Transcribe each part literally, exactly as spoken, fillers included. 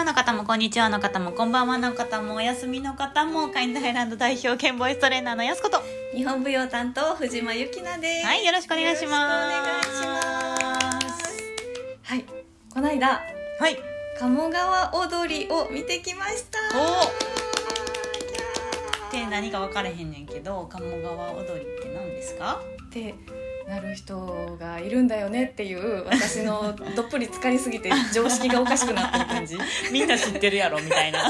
の方もこんにちはの方もこんばんはの方もお休みの方もカインドハイランド代表兼ボイストレーナーのやすこと日本舞踊担当藤間由紀奈です。 はい、よろしくお願いします。 よろしくお願いします。はい、この間はい鴨川踊りを見てきました。 おって何か分かれへんねんけど、鴨川踊りって何ですかってなる人がいるんだよねっていう私のどっぷり浸かりすぎて常識がおかしくなってる感じみんな知ってるやろみたいな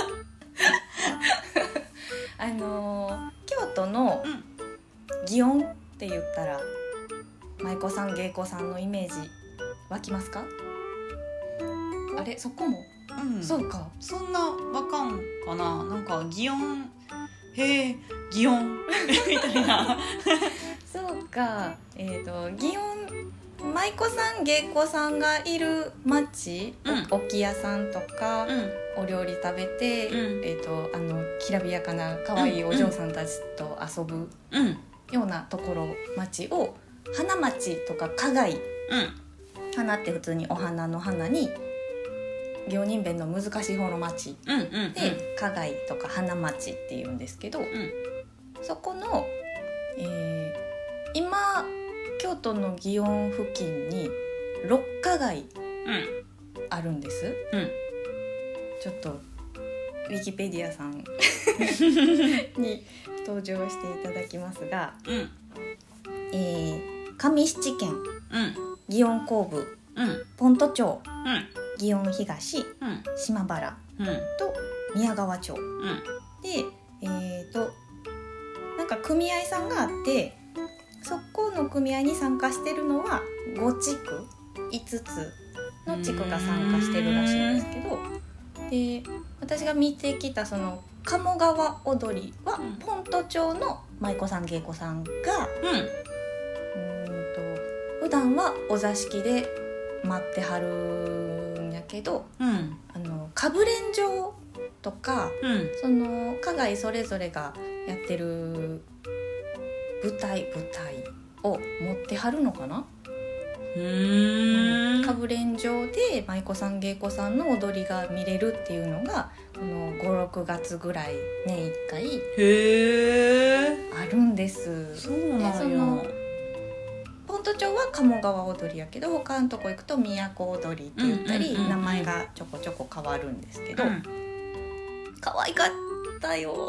あのー、京都のうん祇園って言ったら舞妓さん芸妓さんのイメージ湧きますか？あれそこも、 うん、 そうかそんなわかんかな。なんか祇園へえ祇園みたいなそうか、えーと祇園舞妓さん芸妓さんがいる町、うん、置屋さんとか、うん、お料理食べて、うんえー、とあのきらびやかな可愛いお嬢さんたちと遊ぶようなところ、町を花町とか花街、うん、花って普通にお花の花に行人弁の難しい方の町、うんうんうん、で花街とか花町っていうんですけど、うん、そこの、えー、今京都の祇園付近に六花街あるんです、うん、ちょっとウィキペディアさんに登場していただきますが、うんえー、上七軒、うん、祇園後部、うん、ポント町、うん祇園東、うん、島原、うん、と宮川町、うん、で、えーと、なんか組合さんがあってそこの組合に参加してるのはご地区いつつの地区が参加してるらしいんですけど、で私が見てきたその鴨川踊りは、うん、ポント町の舞妓さん芸妓さんが、うん、うーんと普段はお座敷で待ってはるけど、うん、あのかぶれん場とか、うん、その花街それぞれがやってる舞台舞台を持ってはるのかな。うーんかぶれん場で舞妓さん芸妓さんの踊りが見れるっていうのがこのご、ろくがつぐらい年いっかいへあるんです。 そうなんや。 ポント町は鴨川踊りやけど他のとこ行くと都踊りって言ったり、うんうんうんうん、名前がちょこちょこ変わるんですけど、うん、可愛かったよ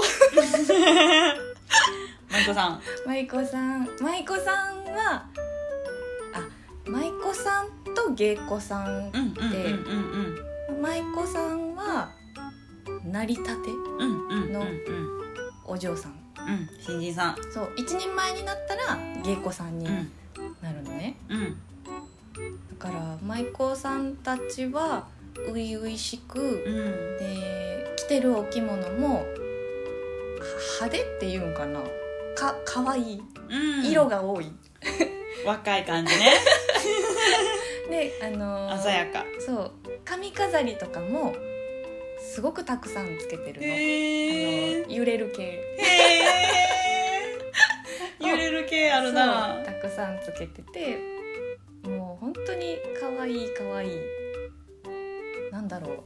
舞妓さん舞妓さん舞妓さんはあ舞妓さんと芸妓さんって、うんうんうんうん、舞妓さんは成り立てのお嬢さん、 うんうん、新人さんそう一人前になったら芸妓さんに、うんなるのね、うん、だから舞妓さんたちは初々しく、うん、で着てるお着物も派手っていうんかなかかわいい、うん、色が多い若い感じねで、あのー、 鮮やかそう髪飾りとかもすごくたくさんつけてるの、へーあの揺れる系へー揺れる系あるな。 たくさんつけててもう本当にかわいいかわいいなんだろ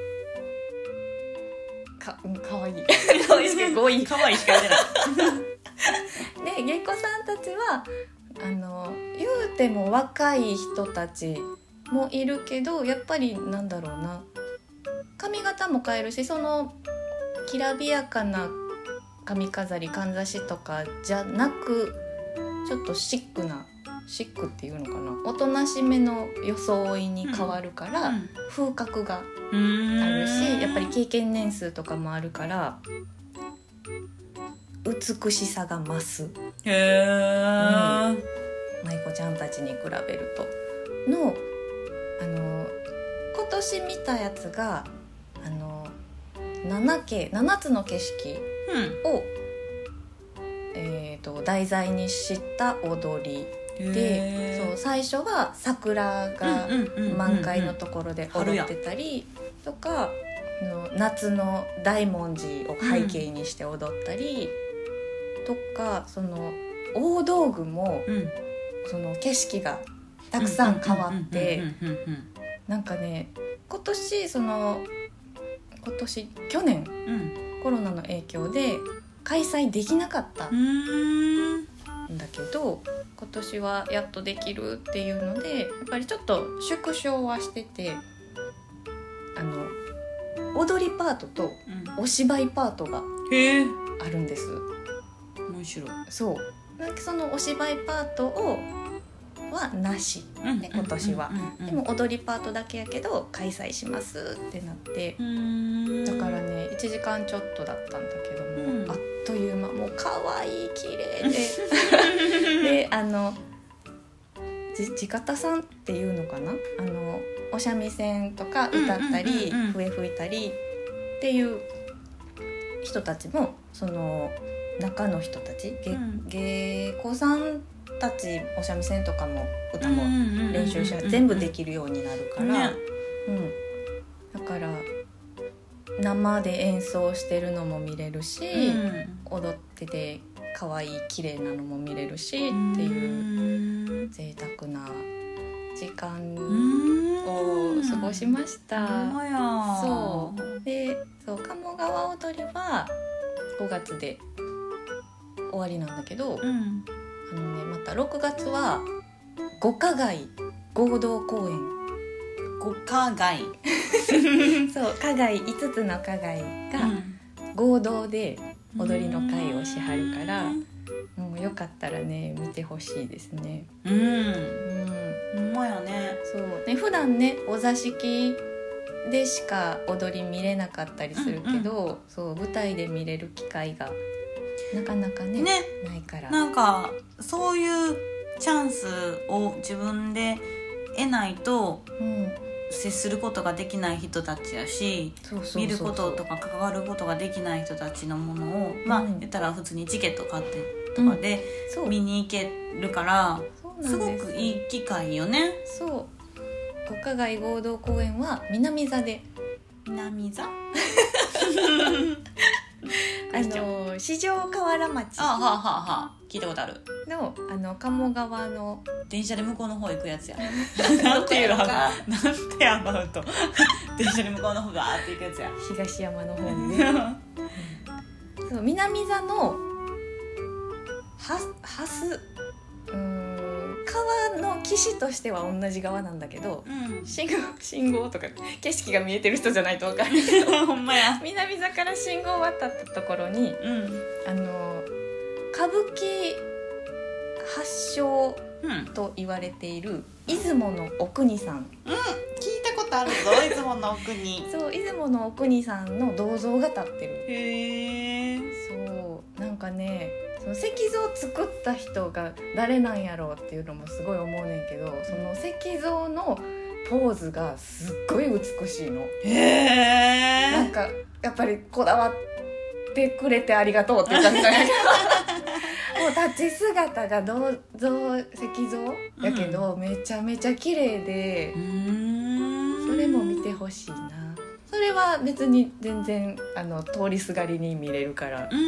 うか、うん、かわいいかわいいしかごいかわいいしか言えないで芸妓さんたちはあの言うても若い人たちもいるけどやっぱりなんだろうな髪型も変えるしそのきらびやかな髪飾りかんざしとかじゃなくちょっとシックなシックっていうのかなおとなしめの装いに変わるから、うん、風格があるしやっぱり経験年数とかもあるから美しさが増すへー、うん、舞妓ちゃんたちに比べるとのあの今年見たやつがあの ななけいななつの景色を、うんえー、と題材にした踊りでそう最初は桜が満開のところで踊ってたりとかの夏の大文字を背景にして踊ったり、うん、とかその大道具も、うん、その景色がたくさん変わってなんかね今年その今年去年、 うん、 コロナの影響で開催できなかったんだけど、今年はやっとできるっていうので、やっぱりちょっと縮小はしてて、あの踊りパートとお芝居パートがあるんです。 面白い。 そうなんかそのお芝居パートをはなし、ね、今年は、うんうんうんうん、でも踊りパートだけやけど開催しますってなって、うーん、だからねいちじかんちょっとだったんだけども、うん、あっという間、もう可愛い綺麗でであの地方さんっていうのかな、あのお三味線とか歌ったり、うんうんうんうん、笛吹いたりっていう人たちも、その中の人たち、うん、芸妓さんたちお三味線とかも歌も練習し、全部できるようになるから、ね、うん、だから生で演奏してるのも見れるし、うん、踊ってて可愛い綺麗なのも見れるしっていう贅沢な時間を過ごしました。そうで、そう鴨川踊りはごがつで終わりなんだけど、うん、あのね、またろくがつは五花街合同公演。 五花街そう花街いつつの花街が合同で踊りの会をしはるから、もうよかったらね見てほしいですね。うん、うん、 ほんまやね。 そうね、普段ねお座敷でしか踊り見れなかったりするけど、うんうん、そう舞台で見れる機会がなかなか ね, ねないから、 なんかそういうチャンスを自分で得ないと、うん、接することができない人たちやし、そうそうそうそう、見ることとか関わることができない人たちのものを、うん、まあ言ったら普通にチケット買ってとかで見に行けるから、うん、すごくいい機会よね。 そう、五花街合同公演は南座で、 南座あの四条河原町、 あはあはあはあ、聞いたことあるの、あの鴨川の電車で向こうの方行くやつやなんていうのかなんてアバウト電車で向こうの方がーって行くやつや、 東山の方にねそう、南座のはすうーん川の岸としては同じ側なんだけど、うん、信号、信号とか景色が見えてる人じゃないと分からないけどほんまや、 南座から信号を渡ったところに、うん、あの歌舞伎発祥と言われている出雲のお国さん、うん、聞いたことあるぞ出雲のお国そう出雲のお国さんの銅像が立ってる。 へー、 そうなんかね、その石像作った人が誰なんやろうっていうのもすごい思うねんけど、その石像のポーズがすっごい美しいの。 へー、 なんかやっぱりこだわってくれてありがとうっていう感じなんやけどもう立ち姿が銅像石像やけど、うん、めちゃめちゃ綺麗で、うーん、それも見てほしいな。それは別に全然あの通りすがりに見れるから、うん、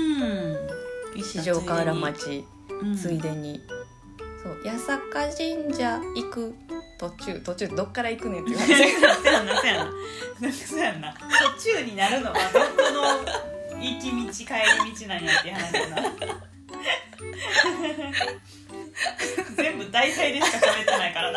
四条河原町ついでに、うん、そう八坂神社行く途中途中どっから行くねんっていう話そうやんなそうやんなそうやんな途中になるのはどこの行き道帰り道なんやっていう話だな全部大体でしか喋ってないからな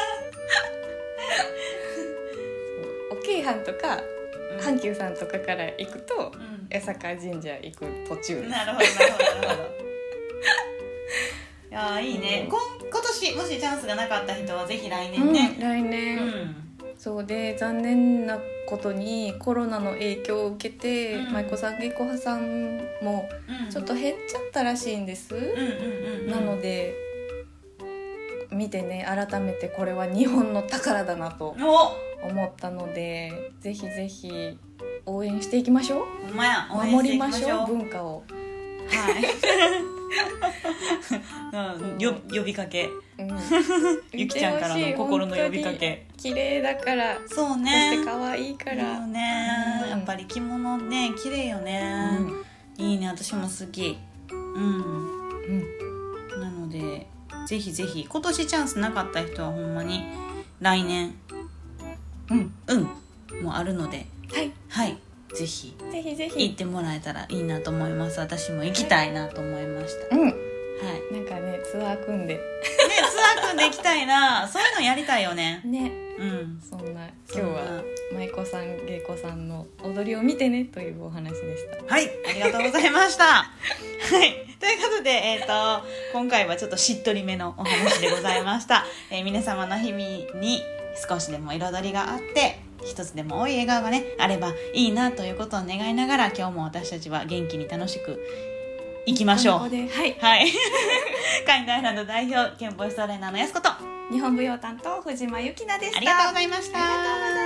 お京阪とか、うん、阪急さんとかから行くと、うん、八坂神社行く途中です。 なるほどなるほどなるほどいやいいね、うん、今, 今年もしチャンスがなかった人はぜひ来年ね、 うん、来年、うん、そうで残念なことにコロナの影響を受けて、うん、舞妓さん芸妓派さんもちょっと減っちゃったらしいんです、うんうんうん、なので見てね改めてこれは日本の宝だなと思ったので、ぜひぜひ応援していきましょう。 ほんまや、応援守りましょう文化を、 はい、うん、よ呼びかけ、うん、ゆきちゃんからの心の呼びかけ。 綺麗だから、 そうね、 そして可愛いからいいね、うん、やっぱり着物ね綺麗よね、うん、いいね、私も好き、うん、うん、なのでぜひぜひ今年チャンスなかった人はほんまに来年、うんうんもうあるので、 はいはい、 ぜひぜひぜひ行ってもらえたらいいなと思います。私も行きたいなと思いました。 うん、 はい、 なんかねツアー組んでねツアー組んで行きたいな。そういうのやりたいよね。 ね、 うん、 そんな今日は舞妓さん芸妓さんの踊りを見てねというお話でした。 はい、ありがとうございましたはい、ということで、えーと、今回はちょっとしっとりめのお話でございました、えー、皆様の日々に少しでも彩りがあって一つでも多い笑顔がねあればいいなということを願いながら、今日も私たちは元気に楽しくいきましょう。 はい、 はい、カインドアイランド代表健ボイストレーナーのやすこと、 日本舞踊担当藤間由紀奈でした。 ありがとうございました。 ありがとうございました。